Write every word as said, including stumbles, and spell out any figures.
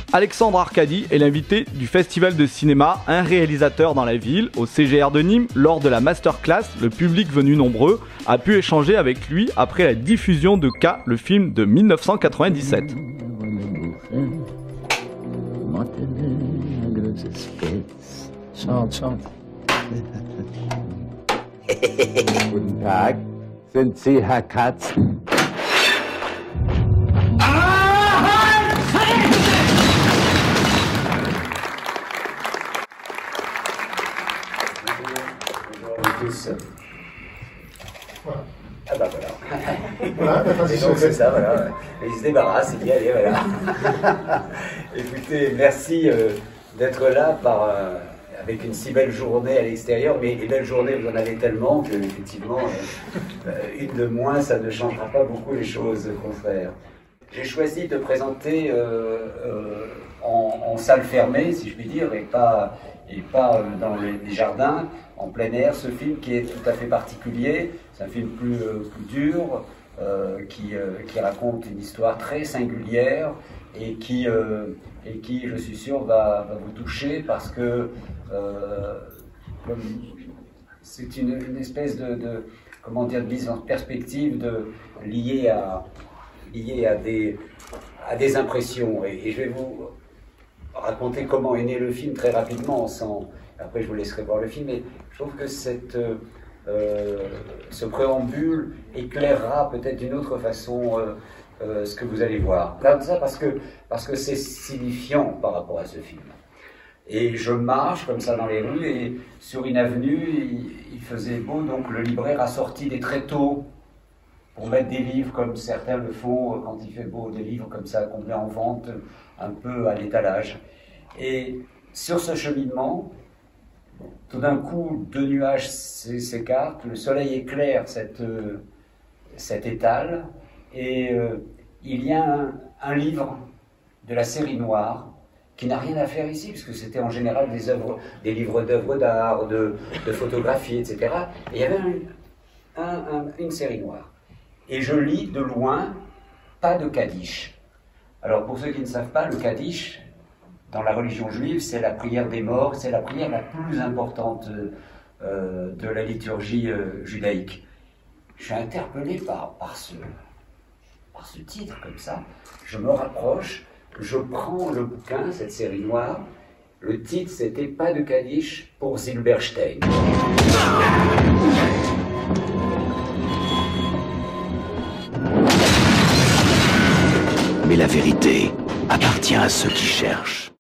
Alexandre Arcadi est l'invité du festival de cinéma Un réalisateur dans la ville au C G R de Nîmes. Lors de la masterclass, le public venu nombreux a pu échanger avec lui après la diffusion de K, le film de mille neuf cent quatre-vingt-dix-sept. Guten Tag, sind Sie Herr Katz? Voilà. Ah bah voilà. Voilà, la transition. Et donc c'est ça, voilà. Et il se débarrasse, il dit allez, voilà. Écoutez, merci euh, d'être là par, euh, avec une si belle journée à l'extérieur, mais les belles journées, vous en avez tellement que, effectivement, euh, une de moins, ça ne changera pas beaucoup les choses, confrère. J'ai choisi de présenter euh, euh, en, en salle fermée, si je puis dire, et pas, et pas euh, dans les, les jardins, en plein air, ce film qui est tout à fait particulier. C'est un film plus, euh, plus dur, euh, qui, euh, qui raconte une histoire très singulière et qui, euh, et qui je suis sûr, va, va vous toucher parce que euh, c'est une, une espèce de, de, comment dire, de mise en perspective de, liée à, liée à, des, à des impressions. Et, et je vais vous raconter comment est né le film très rapidement, sans... Après, je vous laisserai voir le film, mais je trouve que cette, euh, ce préambule éclairera peut-être d'une autre façon euh, euh, ce que vous allez voir. Comme ça, parce que parce que c'est signifiant par rapport à ce film. Et je marche comme ça dans les rues, et sur une avenue, il, il faisait beau, donc le libraire a sorti des tréteaux pour mettre des livres, comme certains le font quand il fait beau, des livres comme ça qu'on met en vente un peu à l'étalage. Et sur ce cheminement, tout d'un coup, deux nuages s'écartent, le soleil éclaire cette, euh, cet étal, et euh, il y a un, un livre de la série noire qui n'a rien à faire ici, puisque c'était en général des, œuvres, des livres d'œuvres d'art, de, de photographie, et cetera. Et il y avait un, un, un, une série noire. Et je lis de loin, pas de Kaddish. Alors pour ceux qui ne savent pas, le Kaddish, dans la religion juive, c'est la prière des morts, c'est la prière la plus importante euh, de la liturgie euh, judaïque. Je suis interpellé par, par, ce, par ce titre, comme ça. Je me rapproche, je prends le bouquin, cette série noire. Le titre, c'était « Pas de Kaddish pour Zilberstein ». Mais la vérité appartient à ceux qui cherchent.